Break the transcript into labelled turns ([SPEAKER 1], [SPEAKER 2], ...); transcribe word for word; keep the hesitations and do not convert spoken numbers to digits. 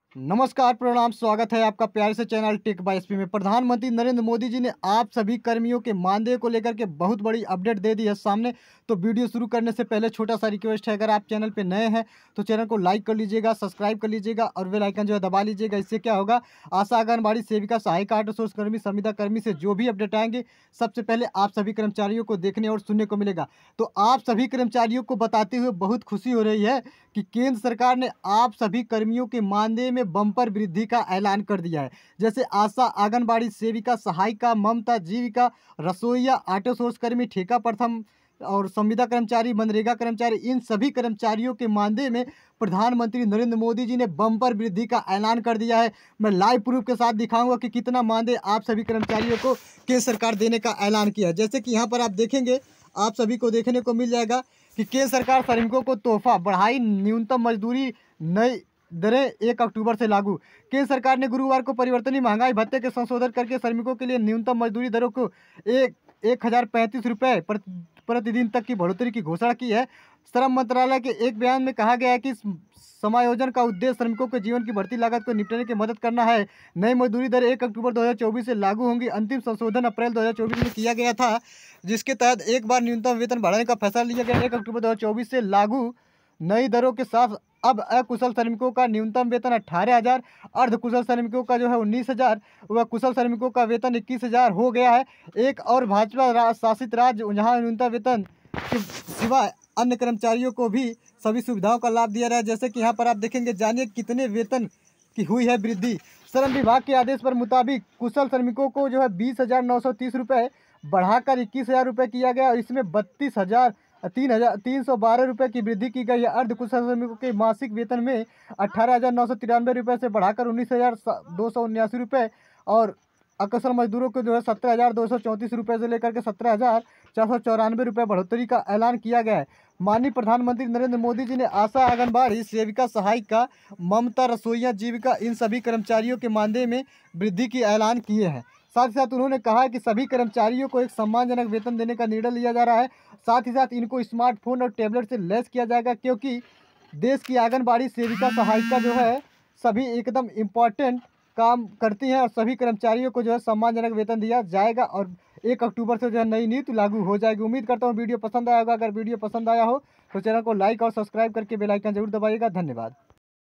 [SPEAKER 1] नमस्कार, प्रणाम, स्वागत है आपका प्यारे से चैनल टेक बाय एसपी में। प्रधानमंत्री नरेंद्र मोदी जी ने आप सभी कर्मियों के मानदेय को लेकर के बहुत बड़ी अपडेट दे दी है सामने। तो वीडियो शुरू करने से पहले छोटा सा रिक्वेस्ट है, अगर आप चैनल पे नए हैं तो चैनल को लाइक कर लीजिएगा, सब्सक्राइब कर लीजिएगा और बेल आइकन जो है दबा लीजिएगा। इससे क्या होगा, आशा आंगनबाड़ी सेविका, सहायिका, ऑटो सोर्स कर्मी, संविदा कर्मी से जो भी अपडेट आएंगे सबसे पहले आप सभी कर्मचारियों को देखने और सुनने को मिलेगा। तो आप सभी कर्मचारियों को बताते हुए बहुत खुशी हो रही है कि केंद्र सरकार ने आप सभी कर्मियों के मानदेय में बम्पर वृद्धि का ऐलान कर दिया है। जैसे आशा, आंगनबाड़ी सेविका, सहायिका, ममता, जीविका, रसोईया, ऑटो सोर्स कर्मी, ठेका प्रथम और संविदा कर्मचारी, मनरेगा कर्मचारी, इन सभी कर्मचारियों के मानदेय में प्रधानमंत्री नरेंद्र मोदी जी ने बम्पर वृद्धि का ऐलान कर दिया है। मैं लाइव प्रूफ के साथ दिखाऊंगा कि कितना मानदेय आप सभी कर्मचारियों को केंद्र सरकार देने का ऐलान किया है। जैसे कि यहाँ पर आप देखेंगे, आप सभी को देखने को मिल जाएगा कि केंद्र सरकार श्रमिकों को तोहफा बढ़ाई, न्यूनतम मजदूरी नई दरें एक अक्टूबर से लागू। केंद्र सरकार ने गुरुवार को परिवर्तनीय महंगाई भत्ते के संशोधन करके श्रमिकों के लिए न्यूनतम मजदूरी दरों को एक एक हजार पैंतीस रुपये प्रतिदिन तक की बढ़ोतरी की घोषणा की है। श्रम मंत्रालय के एक बयान में कहा गया है कि समायोजन का उद्देश्य श्रमिकों के जीवन की बढ़ती लागत को निपटने की मदद करना है। नई मजदूरी दर एक अक्टूबर दो हज़ार चौबीस से लागू होंगी। अंतिम संशोधन अप्रैल दो हज़ार चौबीस में किया गया था, जिसके तहत एक बार न्यूनतम वेतन बढ़ाने का फैसला लिया गया। एक अक्टूबर दो हज़ार चौबीस से लागू नई दरों के साथ अब अकुशल श्रमिकों का न्यूनतम वेतन अट्ठारह हज़ार, अर्धकुशल श्रमिकों का जो है उन्नीस हज़ार व कुशल श्रमिकों का वेतन इक्कीस हज़ार हो गया है। एक और भाजपा रा, शासित राज्य जहाँ न्यूनतम वेतन के सिवा अन्य कर्मचारियों को भी सभी सुविधाओं का लाभ दिया रहा है। जैसे कि यहाँ पर आप देखेंगे, जानिए कितने वेतन की हुई है वृद्धि। श्रम विभाग के आदेश पर मुताबिक कुशल श्रमिकों को जो है बीस हज़ार नौ सौ तीस रुपये बढ़ाकर इक्कीस हज़ार रुपये किया गया और इसमें बत्तीस हज़ार तीन हज़ार तीन सौ बारह रुपये की वृद्धि की गई है। अर्धकुशल श्रमिकों के मासिक वेतन में अट्ठारह हज़ार नौ सौ तिरानवे रुपये से बढ़ाकर उन्नीस हज़ार दो सौ उन्यासी रुपये और अकुशल मजदूरों को जो है सत्रह हज़ार दो सौ चौंतीस रुपये से लेकर के सत्रह हज़ार चार सौ चौरानवे रुपये बढ़ोतरी का ऐलान किया गया है। माननीय प्रधानमंत्री नरेंद्र मोदी जी ने आशा, आंगनबाड़ी सेविका, सहायिका, ममता, रसोईया, जीविका, इन सभी कर्मचारियों के मानदेय में वृद्धि की ऐलान किए हैं। साथ ही साथ उन्होंने कहा है कि सभी कर्मचारियों को एक सम्मानजनक वेतन देने का निर्णय लिया जा रहा है। साथ ही साथ इनको स्मार्टफोन और टैबलेट से लैस किया जाएगा, क्योंकि देश की आंगनबाड़ी सेविका, सहायिका जो है सभी एकदम इम्पॉर्टेंट काम करती हैं और सभी कर्मचारियों को जो है सम्मानजनक वेतन दिया जाएगा और एक अक्टूबर से जो है नई नीति लागू हो जाएगी। उम्मीद करता हूँ वीडियो पसंद आया होगा। अगर वीडियो पसंद आया हो तो चैनल को लाइक और सब्सक्राइब करके बेल आइकन जरूर दबाइएगा। धन्यवाद।